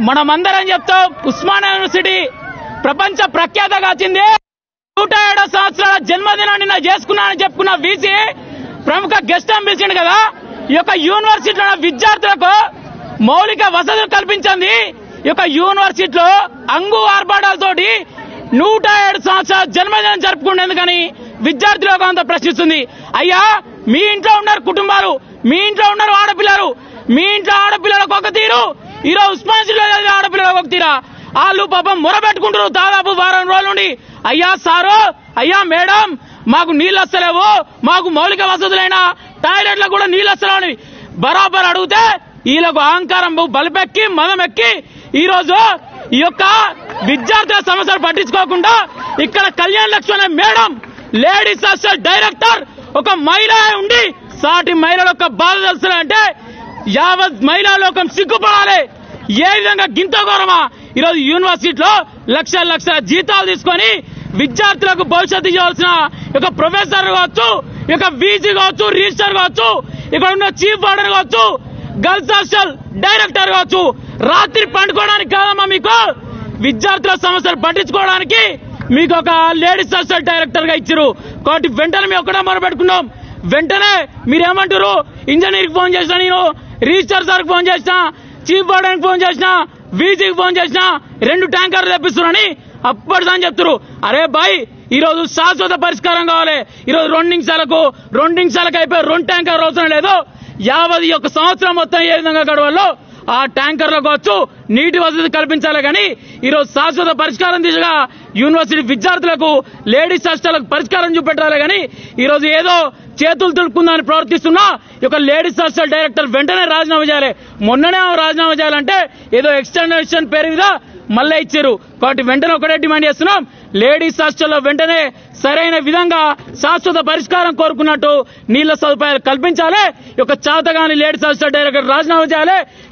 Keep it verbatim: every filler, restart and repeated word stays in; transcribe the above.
మనమందరం చెప్తాం, ఉస్మానియా యూనివర్సిటీ ప్రపంచ ప్రఖ్యాతగాచింది. నూట ఏడో సంవత్సరాల జన్మదినాన్ని నిన్న చేసుకున్నానని చెప్పుకున్న వీసీ ప్రముఖ గెస్ట్ పిలిచిండు కదా. ఈ యొక్క యూనివర్సిటీలో విద్యార్థులకు మౌలిక వసతులు కల్పించింది. ఈ యొక్క యూనివర్సిటీలో అంగు ఆర్భాటాలతోటి నూట ఏడు సంవత్సరాల జన్మదినం జరుపుకునేందుకని విద్యార్థులు అంత ప్రశ్నిస్తుంది. అయ్యా, మీ ఇంట్లో ఉన్నారు కుటుంబాలు, మీ ఇంట్లో ఉన్నారు ఆడపిల్లలు, మీ ఇంట్లో ఆడపిల్లలకు ఒక తీరు, ఈరోజు ఉస్మానియా ఆడపిల్లలకు ఒక తీరా. వాళ్ళు పాపం మొరబెట్టుకుంటారు దాదాపు వారం రోజుల నుండి. అయ్యా సారు, అయ్యా మేడం, మాకు నీళ్ళు వస్తలేవు, మాకు మౌలిక వసతులైన టాయిలెట్లకు కూడా నీళ్ళు వస్తలేవని బరాబర్ అడిగితే వీళ్ళకు అహంకారం బలిపెక్కి మదం ఎక్కి ఈ రోజు ఈ యొక్క విద్యార్థుల సమస్యలు పట్టించుకోకుండా ఇక్కడ కళ్యాణ్ లక్ష్మి అనే మేడం లేడీస్ హాస్టల్ డైరెక్టర్ ఒక మహిళ ఉండి సాటి మహిళల యొక్క బాధ తెలుస్తారంటే యావత్ మహిళా లోకం సిగ్గుపడాలి. ఏ విధంగా గింత ఘోరమా? ఈరోజు యూనివర్సిటీలో లక్షల లక్షల జీతాలు తీసుకొని విద్యార్థులకు భవిష్యత్తు ఇవ్వాల్సిన ఒక ప్రొఫెసర్ కావచ్చు, ఇక వీసీ కావచ్చు, రిజిస్టర్ కావచ్చు, ఇక్కడ ఉన్న చీఫ్ వార్డెన్ కావచ్చు, గర్ల్స్ హాస్టల్ డైరెక్టర్ కావచ్చు, రాత్రి పండుకోవడానికి కాదమ్మా మీకు విద్యార్థుల సమస్యలు పట్టించుకోవడానికి మీకు ఒక లేడీస్ హాస్టల్ డైరెక్టర్ గా ఇచ్చారు. కాబట్టి వెంటనే మేము ఒక్కడే మొరపెట్టుకున్నాం. వెంటనే మీరేమంటారు? ఇంజనీర్కి ఫోన్ చేసినా, నేను రిజిస్టర్ సార్కి ఫోన్ చేసినా, చీఫ్ వార్డెన్ ఫోన్ చేసినా, వీసీకి ఫోన్ చేసినా రెండు ట్యాంకర్లు తెప్పిస్తున్నారని అప్పటిదని చెప్తారు. అరే బాయ్, ఈ రోజు శాశ్వత పరిష్కారం కావాలి. ఈరోజు రెండు నిమిషాలకు రెండు నిమిషాలకు అయిపోయి రెండు ట్యాంకర్లు అవసరం లేదు. యావత్ యొక్క సంవత్సరం మొత్తం ఏ విధంగా గడవాలో ఆ ట్యాంకర్లకు వచ్చు నీటి వసతి కల్పించాలి. కానీ ఈరోజు శాశ్వత పరిష్కారం దిశగా యూనివర్సిటీ విద్యార్థులకు లేడీస్ హాస్టళ్లకు పరిష్కారం చూపెట్టాలి. కానీ ఈరోజు ఏదో చేతులు తుడుకుందని ప్రవర్తిస్తున్నా ఈ యొక్క లేడీస్ హాస్టల్ డైరెక్టర్ వెంటనే రాజీనామా చేయాలి. మొన్ననే రాజీనామా చేయాలంటే ఏదో ఎక్స్టెన్షన్ పేరు మీద మళ్ళీ ఇచ్చారు. కాబట్టి వెంటనే ఒకటే డిమాండ్ చేస్తున్నాం, లేడీస్ హాస్టల్లో వెంటనే సరైన విధంగా శాశ్వత పరిష్కారం కోరుకున్నట్టు నీళ్ల సదుపాయాలు కల్పించాలి. ఈ యొక్క చాతగాని లేడీస్ హాస్టల్ డైరెక్టర్ రాజీనామా చేయాలి.